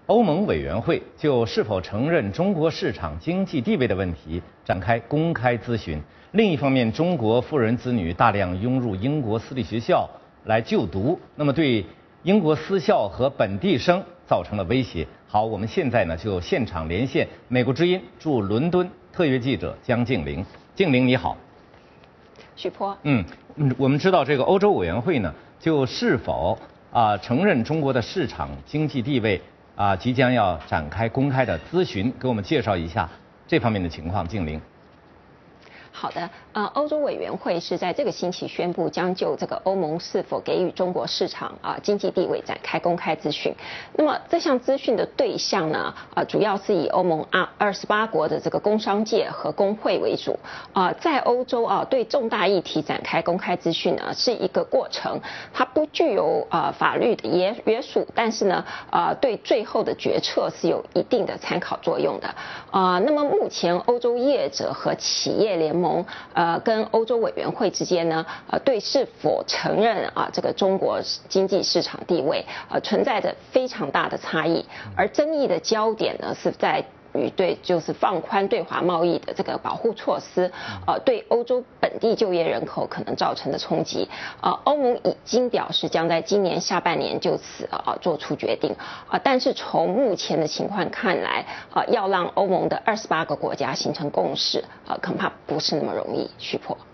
欧盟委员会就是否承认中国市场经济地位的问题展开公开咨询。另一方面，中国富人子女大量涌入英国私立学校来就读，那么对英国私校和本地生造成了威胁。好，我们现在呢就现场连线美国之音驻伦敦特约记者江静玲。静玲你好。 许波。 我们知道这个欧洲委员会呢就是否承认中国的市场经济地位即将要展开公开的咨询，给我们介绍一下这方面的情况，静玲。 好的，欧洲委员会是在这个星期宣布，将就这个欧盟是否给予中国市场经济地位展开公开咨询。那么这项咨询的对象呢，主要是以欧盟28国的这个工商界和工会为主。在欧洲对重大议题展开公开咨询呢，是一个过程，它不具有法律的约束，但是呢，对最后的决策是有一定的参考作用的。那么目前欧洲业者和企业联盟跟欧洲委员会之间呢，对是否承认这个中国经济市场地位存在着非常大的差异，而争议的焦点呢是在于就是放宽对华贸易的这个保护措施，对欧洲本地就业人口可能造成的冲击。欧盟已经表示将在今年下半年就此做出决定。但是从目前的情况看来，要让欧盟的28个国家形成共识，恐怕不是那么容易。许波。